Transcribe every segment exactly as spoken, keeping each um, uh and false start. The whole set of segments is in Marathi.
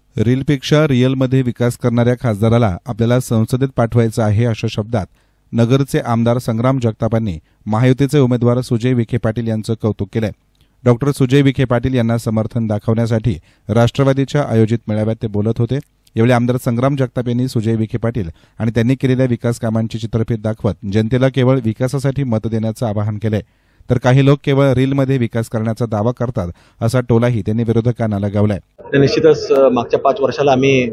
रीलपेक्षा रिअलमध्ये विकास करणाऱ्या खासदाराला आपल्याला संसदेत पाठवायचं आहे अशा शब्दात नगरचे आमदार संग्राम जगतापांनी महायुतीचे उमेदवार सुजय विखे पाटील यांचं कौतुक केलंय। डॉक्टर सुजय विखे पाटील यांना समर्थन दाखवण्यासाठी राष्ट्रवादीच्या आयोजित मेळाव्यात ते बोलत होते। यावेळी आमदार संग्राम जगताप यांनी सुजय विखे पाटील आणि त्यांनी केलेल्या विकास कामांची चित्रफीत दाखवत जनतेला केवळ विकासासाठी मत देण्याचं आवाहन केलंय, तर काही लोक केवळ रीलमध्ये विकास करण्याचा दावा करतात असा टोलाही त्यांनी विरोधकांना लगावलाय। निश्चितच मागच्या पाच वर्षाला आम्ही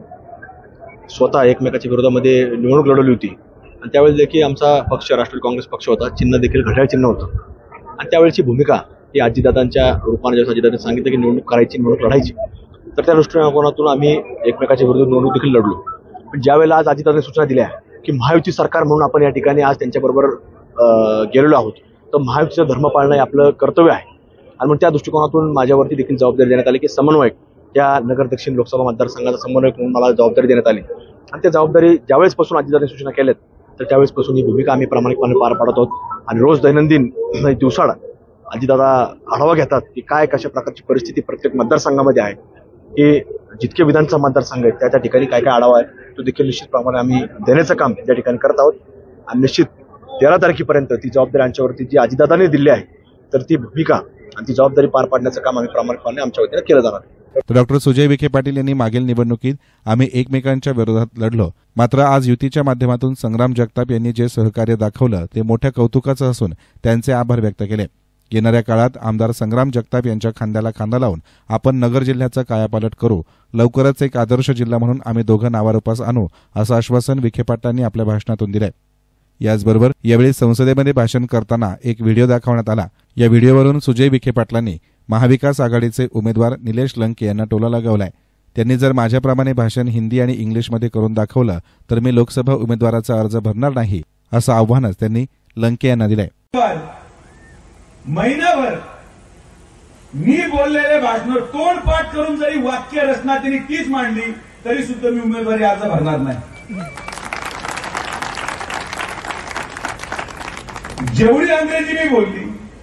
स्वतः एकमेकाच्या विरोधामध्ये निवडणूक लढवली होती आणि त्यावेळी देखील आमचा पक्ष राष्ट्रवादी काँग्रेस पक्ष होता, चिन्ह देखील घड्याळ चिन्ह होतं आणि त्यावेळची भूमिका ही आजीदादांच्या रूपाने जेव्हा आजीदादांनी सांगितलं की निवडणूक करायची, निवडणूक लढायची, तर त्या दृष्टिकोनातून आम्ही एकमेकाच्या विरोधात निवडणूक देखील लढलो। पण ज्यावेळेला आज आजीदादांनी सूचना दिल्या की महायुती सरकार म्हणून आपण या ठिकाणी आज त्यांच्याबरोबर गेलेलो आहोत, तर महायुतीचा धर्म पाळणं हे आपलं कर्तव्य आहे आणि मग त्या दृष्टिकोनातून माझ्यावरती देखील जबाबदारी देण्यात आली की समन्वयक त्या नगर दक्षिण लोकसभा मतदारसंघाचा समन्वयक म्हणून मला जबाबदारी देण्यात आली आणि त्या जबाबदारी ज्यावेळेसपासून आजीदादांनी सूचना केल्यात तर त्यावेळेसपासून ही भूमिका आम्ही प्रामाणिकपणे पार पाडत आहोत आणि रोज दैनंदिन दिवसाड आजीदादा आढावा घेतात की काय कशा प्रकारची परिस्थिती प्रत्येक मतदारसंघामध्ये आहे, की जितके विधानसभा मतदारसंघ आहेत त्या त्या ठिकाणी काय काय आढावा आहे तो देखील निश्चितप्रमाणे आम्ही देण्याचं काम त्या ठिकाणी करत आहोत आणि निश्चित तेरा तारखेपर्यंत ती जबाबदारी आमच्यावरती जी आजीदादांनी दिली आहे तर ती भूमिका आणि ती जबाबदारी पार पाडण्याचं काम आम्ही प्रामाणिकपणे आमच्या वतीने केलं जाणार आहे। तर डॉक्टर सुजय विखे पाटील यांनी मागील निवडणुकीत आम्ही एकमेकांच्या विरोधात लढलो, मात्र आज युतीच्या माध्यमातून संग्राम जगताप यांनी जे सहकार्य दाखवलं ते मोठ्या कौतुकाचं असून त्यांचे आभार व्यक्त केले। येणाऱ्या काळात आमदार संग्राम जगताप यांच्या खांद्याला खांदा लावून आपण नगर जिल्ह्याचा कायापालट करू, लवकरच एक आदर्श जिल्हा म्हणून आम्ही दोघं नावारूपास आणू असं आश्वासन विखे पाटलांनी आपल्या भाषणातून दिलंय। याचबरोबर यावेळी संसदेमध्ये भाषण करताना एक व्हिडिओ दाखवण्यात आला। या व्हिडिओवरून सुजय विखे पाटलांनी महाविकास आघाडीचे उमेदवार निलेश लंके यांना टोला लगावलाय। त्यांनी जर माझ्याप्रमाणे भाषण हिंदी आणि इंग्लिशमध्ये करून दाखवलं तर मी लोकसभा उमेदवाराचा अर्ज भरणार नाही असं आव्हानच त्यांनी लंके यांना दिलंय। महिनाभर मी बोललेले भाषण तोंडपाठ करून जरी वाक्य रचना त्यांनी तीच मांडली तरी सुद्धा मी उमेदवारी अर्ज भरणार नाही। जेवढी अंग्रेजी मी बोलली,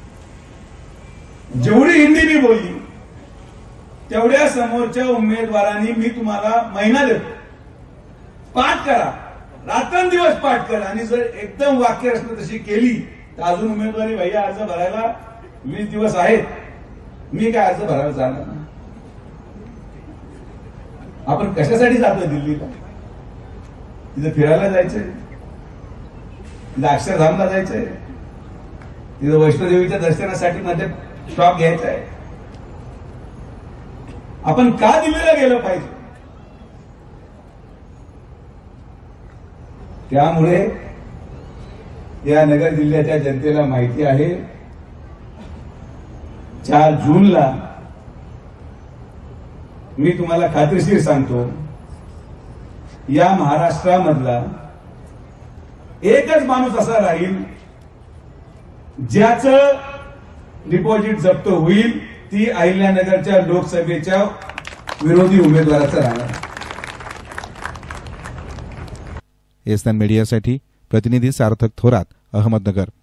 जेवढी हिंदी मी बोलली, तेवढ्या समोरच्या उमेदवारांनी मी तुम्हाला महिना देतो, पाठ करा, रात्रंदिवस पाठ करा आणि जर एकदम वाक्य रचना तशी केली तर अजून उमेदवारी भैया अर्ज भरायला वीस दिवस आहेत, मी काय अर्ज भरायला जाणार नाही। आपण कशासाठी जातोय दिल्लीला? तिथं फिरायला जायचंय, तिथं अक्षरधामला जायचंय, तिथं वैष्णोदेवीच्या दर्शनासाठी मध्ये स्टॉप घ्यायचा आहे। आपण का दिल्लीला गेलं पाहिजे? त्यामुळे या नगर जिल्ह्याच्या जनतेला माहिती आहे चार जूनला मी तुम्हाला खात्रीशीर सांगतो या महाराष्ट्रामधला एकच माणूस असा राहील ज्याचं डिपॉझिट जप्त होईल, ती अहिल्यानगरच्या लोकसभेच्या विरोधी उमेदवाराचं राहणार। एस नाइन मीडियासाठी प्रतिनिधी सार्थक थोरात, अहमदनगर।